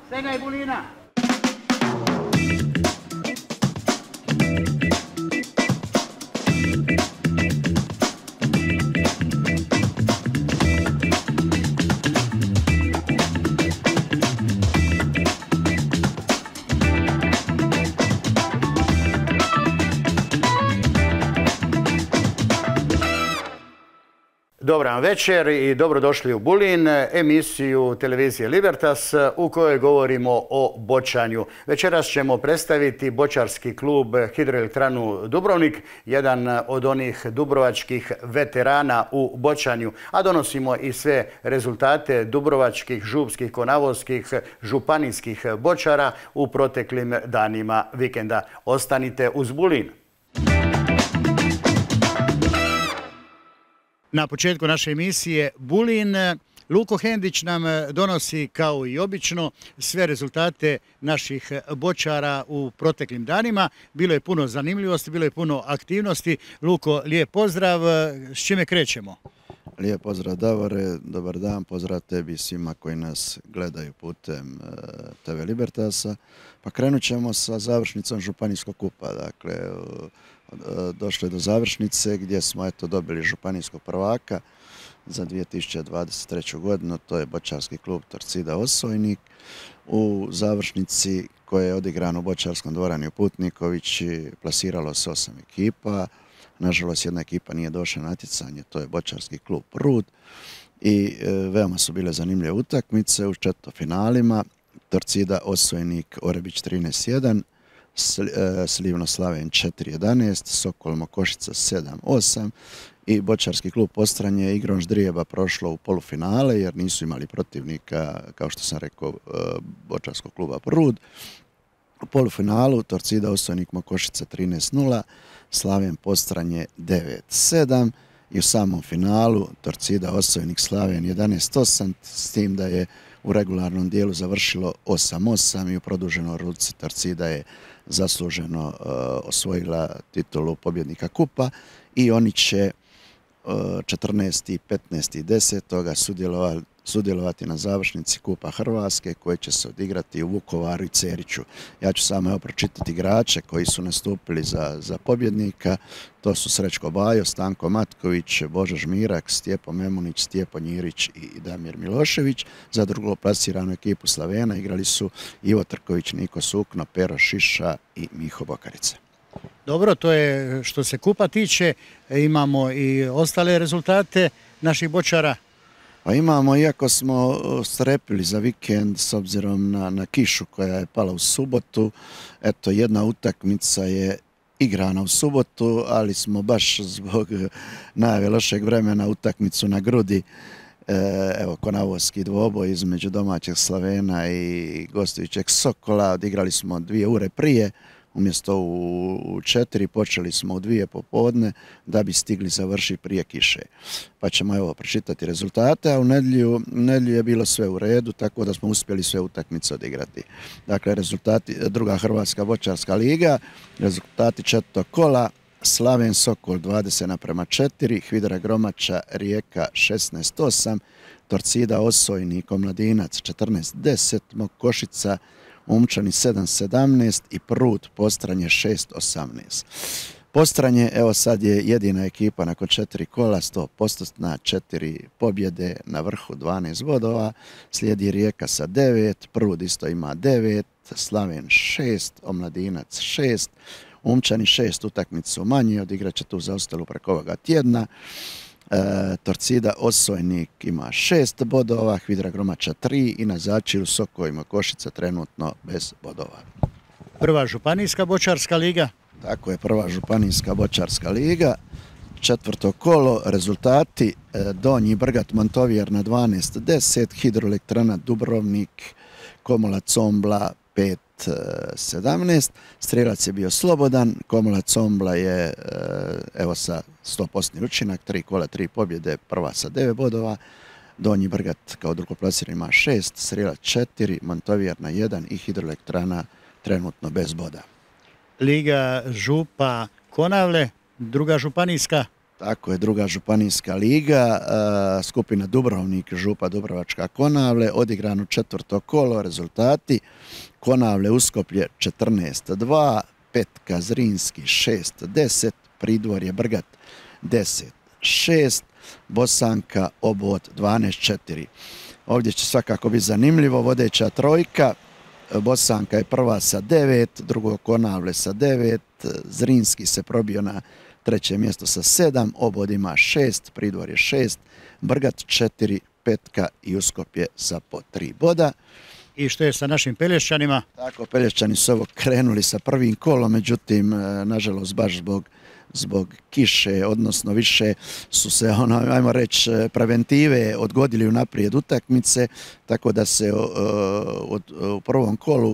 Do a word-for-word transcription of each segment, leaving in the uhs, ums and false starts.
Svega i Bulina! Dobar večer i dobrodošli u Bulin, emisiju televizije Libertas u kojoj govorimo o bočanju. Večeras ćemo predstaviti bočarski klub Hidroelektranu Dubrovnik, jedan od onih dubrovačkih veterana u bočanju, a donosimo i sve rezultate dubrovačkih, župskih, konavoskih, županijskih bočara u proteklim danima vikenda. Ostanite uz Bulin. Na početku naše emisije Bulin, Luko Hendić nam donosi kao i obično sve rezultate naših bočara u proteklim danima. Bilo je puno zanimljivosti, bilo je puno aktivnosti. Luko, lijep pozdrav. S čime krećemo? Lijep pozdrav Davore, dobar dan, pozdrav tebi i svima koji nas gledaju putem te ve Libertasa. Pa krenut ćemo sa završnicom Županijskog kupa. Dakle, došlo je do završnice gdje smo eto dobili županijskog prvaka za dvije tisuće dvadeset treću. godinu, to je bočarski klub Torcida Osojnik. U završnici koja je odigrana u bočarskom dvorani u Putnikovići plasiralo se osam ekipa. Nažalost, jedna ekipa nije došla na natjecanje, to je bočarski klub Prud. I e, veoma su bile zanimljive utakmice u četvrtfinalima. Torcida Osojnik Orebić trinaest jedan, Slivno Slaven četiri jedanaest, Sokol Mokošica sedam osam i bočarski klub Postranje igrom ždrijeba prošlo u polufinale jer nisu imali protivnika, kao što sam rekao, bočarskog kluba Prud. U polufinalu Torcida Osojnik Mokošica trinaest nula, Slaven Postranje devet sedam i u samom finalu Torcida Osojnik Slaven jedanaest osam, s tim da je u regularnom dijelu završilo osam osam i u produženoj ruci Torcida je zasluženo uh, osvojila titulu pobjednika kupa i oni će uh, četrnaestog, petnaestog i desetog sudjelovati, sudjelovati na završnici Kupa Hrvatske koje će se odigrati u Vukovaru i Ceriću. Ja ću samo evo pročitati igrače koji su nastupili za, za pobjednika. To su Srećko Bajo, Stanko Matković, Božo Žmirak, Stjepo Memunić, Stjepo Njirić i Damir Milošević. Za drugo plasiranu ekipu Slavena igrali su Ivo Trković, Niko Sukno, Pero Šiša i Miho Bokarica. Dobro, to je što se kupa tiče. Imamo i ostale rezultate naših bočara. Pa imamo, iako smo strepili za vikend s obzirom na, na kišu koja je pala u subotu, eto jedna utakmica je igrana u subotu, ali smo baš zbog najave lošeg vremena utakmicu na grudi, evo konavoski dvoboj između domaćeg Slavena i gostujućeg Sokola, odigrali smo dvije ure prije. Umjesto u četiri počeli smo u dvije popodne da bi stigli završiti prije kiše. Pa ćemo evo pročitati rezultate, a u nedjelju, nedjelju je bilo sve u redu, tako da smo uspjeli sve utakmice odigrati. Dakle, rezultati druga Hrvatska bočarska liga, rezultati četvrtog kola, Slaven Sokol dvadeset naprema četiri, Hvidra Gromača Rijeka šesnaest osam, Torcida Osojnik Omladinac četrnaest deset, Mokošica Umčani sedam sedamnaest i Prud Postranje šest osamnaest. Postranje, evo sad je jedina ekipa nakon četiri kola, sto posto na četiri pobjede, na vrhu dvanaest bodova, slijedi Rijeka sa devet, Prud isto ima devet, Slaven šest, Omladinac šest, Umčani šest utakmicu manje, odigrat će tu zaostalu preko ovoga tjedna. E, Torcida Osojnik ima šest bodova, Hvidra Gromača tri i na začelju Sokol i Mokošica trenutno bez bodova. Prva županijska bočarska liga. Tako je, prva županijska bočarska liga. Četvrto kolo, rezultati e, Donji Brgat Montovjer na dvanaest deset, Hidroelektrana Dubrovnik Komola Combla pet sedamnaest, strelac je bio slobodan, Komola Combla je evo sa sto posto učinak, tri kola, tri pobjede, prva sa devet bodova, Donji Brgat kao drugoplasirani ima šest, strelac četiri, Montovjer na jedan i Hidroelektrana trenutno bez boda. Liga Župa Konavle, druga županijska. Tako je, druga županijska liga, skupina Dubrovnik, Župa Dubrovačka Konavle, odigrano četvrto kolo, rezultati: Konavle Uskoplje četrnaest dva, Petka Zrinski šest deset, Pridvorje Brgat deset šest, Bosanka Obod dvanaest četiri. Ovdje će svakako biti zanimljivo, vodeća trojka, Bosanka je prva sa devet, drugo Konavle sa devet, Zrinski se probio na treće mjesto sa sedam, Obod ima šest, Pridvorje šest, Brgat četiri, Petka i Uskopje sa po tri boda. I što je sa našim Pelješćanima? Tako, Pelješćani su ovo krenuli sa prvim kolom, međutim, nažalost, baš zbog, zbog kiše, odnosno više su se, ono, ajmo reći, preventive odgodili unaprijed utakmice, tako da se od, u prvom kolu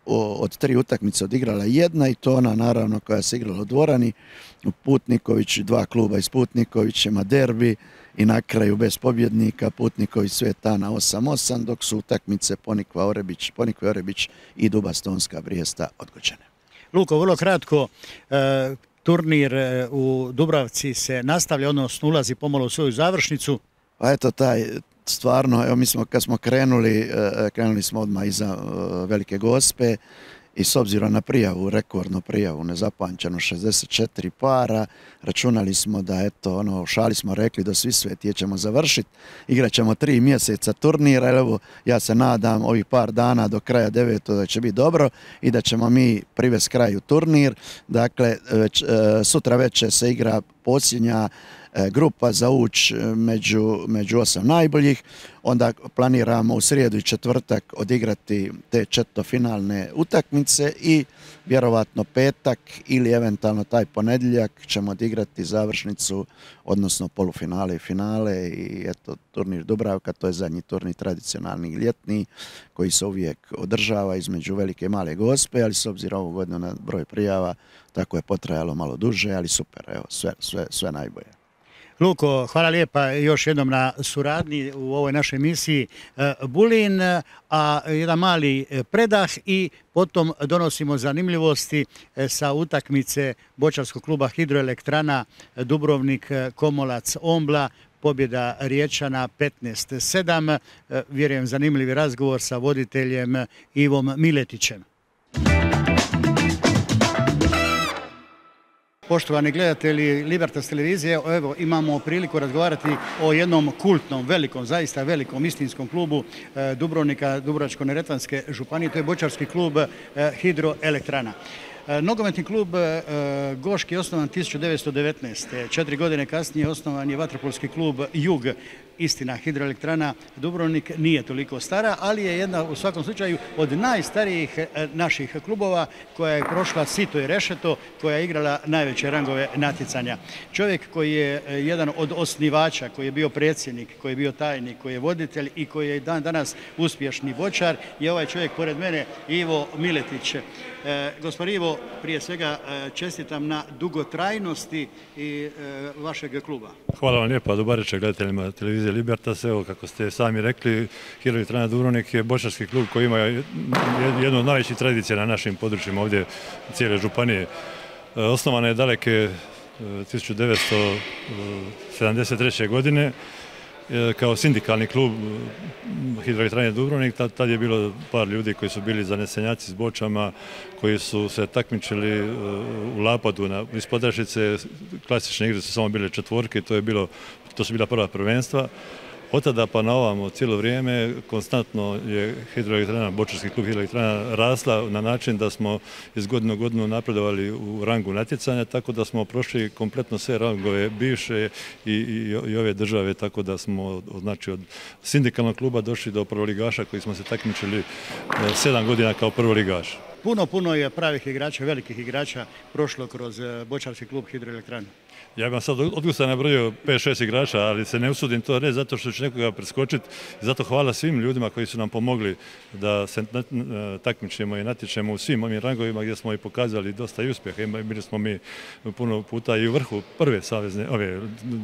od tri utakmice odigrala jedna, i to ona naravno koja se igrala u dvorani u Putniković, dva kluba iz Putniković, ima derbi, i na kraju bez pobjednika Putniković Svetana osam osam, dok su utakmice Ponikva Orebić, Ponikve Orebić i Duba Stonska Brijesta odgođene. Luko, vrlo kratko, e, turnir u Dubravci se nastavlja, odnosno ulazi pomalo u svoju završnicu. Pa eto, taj, stvarno, evo mi smo kad smo krenuli, krenuli smo odmah iza Velike Gospe, i s obzirom na prijavu, rekordnu prijavu, nezapamćenu šezdeset četiri para, računali smo da, eto, ono, u šali smo rekli do Svisvetije ćemo završiti, igrat ćemo tri mjeseca turnira, evo, ja se nadam ovih par dana do kraja devetog da će biti dobro i da ćemo mi privesti kraju turnir. Dakle, već, sutra večer se igra posljednja grupa za uć među, među osam najboljih, onda planiramo u srijedu i četvrtak odigrati te četvrtfinalne utakmice i vjerovatno petak ili eventualno taj ponedjeljak ćemo odigrati završnicu, odnosno polufinale i finale, i eto, turnir Dubravka, to je zadnji turnir tradicionalni ljetni koji se uvijek održava između Velike i Male Gospe, ali s obzirom ovu godinu na broj prijava, tako je potrajalo malo duže, ali super, evo, sve, sve, sve najbolje. Luko, hvala lijepa još jednom na suradnji u ovoj našoj emisiji Bulin, a jedan mali predah i potom donosimo zanimljivosti sa utakmice boćarskog kluba Hidroelektrana Dubrovnik Komolac Ombla, pobjeda Riječana petnaest sedam. Vjerujem zanimljivi razgovor sa voditeljem Ivom Miletićem. Poštovani gledatelji Libertas televizije, evo imamo priliku razgovarati o jednom kultnom, velikom, zaista velikom istinskom klubu Dubrovnika, Dubrovačko-neretvanske županije, to je boćarski klub Hidroelektrana. Nogometni klub Goški je osnovan tisuću devetsto devetnaeste. Četiri godine kasnije osnovan je vaterpolski klub Jug. Istina, Hidroelektrana Dubrovnik nije toliko stara, ali je jedna u svakom slučaju od najstarijih naših klubova koja je prošla sito i rešeto, koja je igrala najveće rangove natjecanja. Čovjek koji je jedan od osnivača, koji je bio predsjednik, koji je bio tajnik, koji je voditelj i koji je dan danas uspješni boćar, je ovaj čovjek pored mene, Ivo Miletić. E, gospodin Ivo, prije svega čestitam na dugotrajnosti i e, vašeg kluba. Hvala vam lijepa, dobar večer gledateljima televizije Libertas. Evo, kako ste sami rekli, Hidroelektrana Dubrovnik je boćarski klub koji ima jednu od najvećih tradicija na našim područjima ovdje cijele županije. Osnovana je daleke tisuću devetsto sedamdeset treće. godine kao sindikalni klub Hidroelektrane Dubrovnik. Tad je bilo par ljudi koji su bili zanesenjaci s bočama, koji su se takmičili u Lapadu iz Podašice. Klasične igre su samo bile četvorke, to je bilo, to su bila prva prvenstva. Od tada pa na ovamo cijelo vrijeme konstantno je Hidroelektrana, boćarski klub Hidroelektrana rasla na način da smo iz godine u godinu napredovali u rangu natjecanja, tako da smo prošli kompletno sve rangove bivše i, i, i ove države, tako da smo znači, od sindikalnog kluba došli do prvoligaša koji smo se takmičili sedam godina kao prvoligaš. Puno, puno je pravih igrača, velikih igrača prošlo kroz boćarski klub Hidroelektrana. Ja bih vam sad odgusta nabrojio pet šest igrača, ali se ne usudim to reći zato što ću nekoga preskočiti. Zato hvala svim ljudima koji su nam pomogli da se takmičimo i natječemo u svim ovim rangovima gdje smo i pokazali dosta i uspjeha. Bili smo mi puno puta i u vrhu prve savezne, ove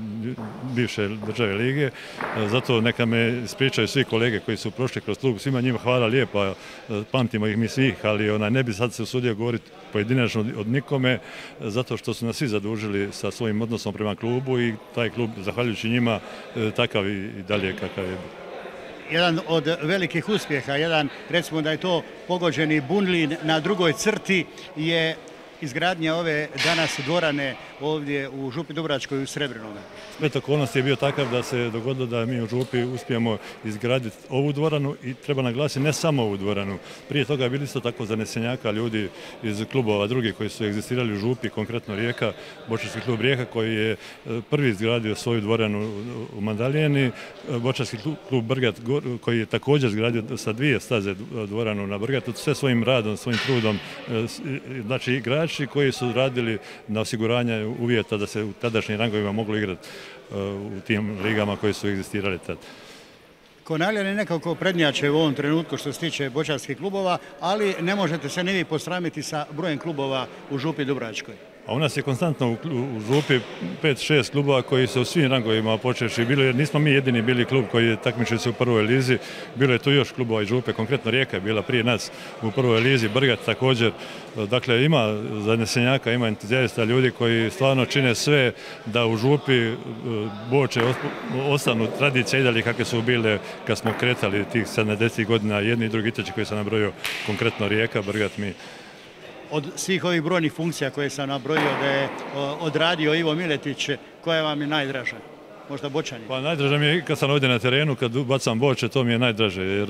bivše države lige. Zato neka me ispričaju svi kolege koji su prošli kroz klub. Svima njima hvala lijepa, pamtimo ih mi svih, ali ona ne bi sad se usudio govoriti pojedinačno od nikome, zato što su nas svi zadužili sa svojim odnosom prema klubu i taj klub, zahvaljujući njima, takav i dalje kakav je. Jedan od velikih uspjeha, jedan, recimo da je to pogođeni Bunlin na drugoj crti, je izgradnja ove danas dvorane ovdje u Župi Dubrovačkoj u Srebrinome. Splet okolnosti je bio takav da se dogodilo da mi u Župi uspijemo izgraditi ovu dvoranu i treba naglasiti ne samo ovu dvoranu. Prije toga je bili isto tako zanesenjaka ljudi iz klubova drugi koji su egzistirali u Župi, konkretno Rijeka, Bočarski klub Rijeka koji je prvi izgradio svoju dvoranu u Mandalijeni, Bočarski klub Brgat koji je također izgradio sa dvije staze dvoranu na Brgatu, sve svojim radom, svojim trudom, znači igrači koji su radili na osiguranje uvjeta da se u tadašnjim rangovima moglo igrati u tim ligama koji su egzistirali tad. Konavljani nekako prednjače u ovom trenutku što se tiče bočarskih klubova, ali ne možete se ni vi posramiti sa brojem klubova u Župi Dubrovačkoj. A u nas je konstantno u Župi pet šest klubova koji su u svim rangovima počeši bili, jer nismo mi jedini bili klub koji je takmičio se u prvoj lizi, bilo je tu još klubova iz Župe, konkretno Rijeka je bila prije nas u prvoj lizi, Brgat također, dakle ima zanesenjaka, ima entuzijasta, ljudi koji stvarno čine sve da u Župi Boče ostanu tradicije i dalje kakve su bile kad smo kretali tih sedamdesetih godina, jedni i drugi iteći koji sam nabrojio, konkretno Rijeka, Brgat, mi. Od svih ovih brojnih funkcija koje sam nabrojio da je odradio Ivo Miletić, koja vam je najdraža? Možda Bočani? Pa najdraže mi je kad sam ovdje na terenu, kad bacam Boče, to mi je najdraže, jer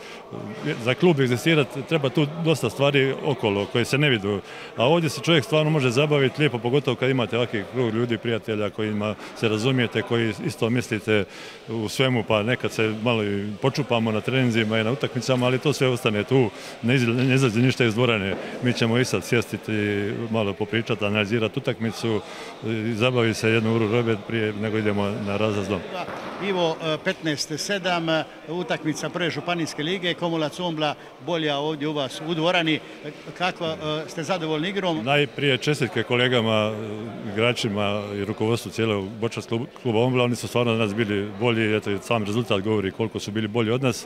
za klub egzistirati treba tu dosta stvari okolo koje se ne vidu, a ovdje se čovjek stvarno može zabaviti lijepo, pogotovo kad imate ovakvih krug ljudi, prijatelja kojima se razumijete, koji isto mislite u svemu, pa nekad se malo i počupamo na treninzima i na utakmicama, ali to sve ostane tu, ne izlazi ništa iz dvorane. Mi ćemo i sad sjestiti, malo popričati, analizirati utakmicu, zabaviti se jednu uru robe prije nego idemo na razlazdom. Ivo, petnaest sedam, utakmica prve županijske lige, Komulac Ombla bolja ovdje u vas u dvorani. Kako ste zadovoljni igrom? Najprije čestitke kolegama, igračima i rukovodstvu cijelog Bočarskog kluba Ombla. Oni su stvarno danas bili bolji, eto, sam rezultat govori koliko su bili bolji od nas.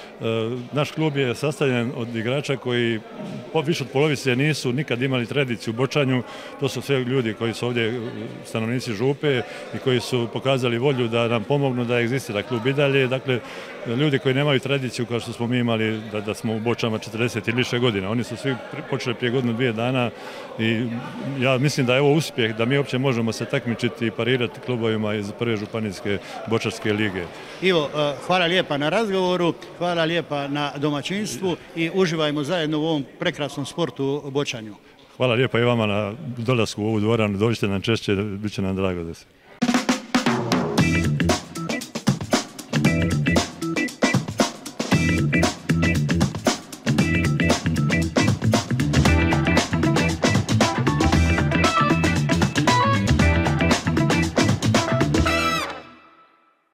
Naš klub je sastavljen od igrača koji više od polovice nisu nikad imali tradiciju u bočanju. To su sve ljudi koji su ovdje stanovnici Župe i koji su pokazali volju da nam pomognu da egzistira klub i dalje. Dakle, ljudi koji nemaju tradiciju kao što smo mi imali da, da smo u bočama četrdeset i više godina. Oni su svi počeli prije godinu, dvije dana i ja mislim da je ovo uspjeh da mi uopće možemo se takmičiti i parirati klubovima iz prve županijske bočarske lige. Ivo, hvala lijepa na razgovoru, hvala lijepa na domaćinstvu i uživajmo zajedno u ovom prekrasnom sportu bočanju. Hvala lijepa i vama na dolasku u ovu dvoranu, dođite nam češće, bit će nam drago da se.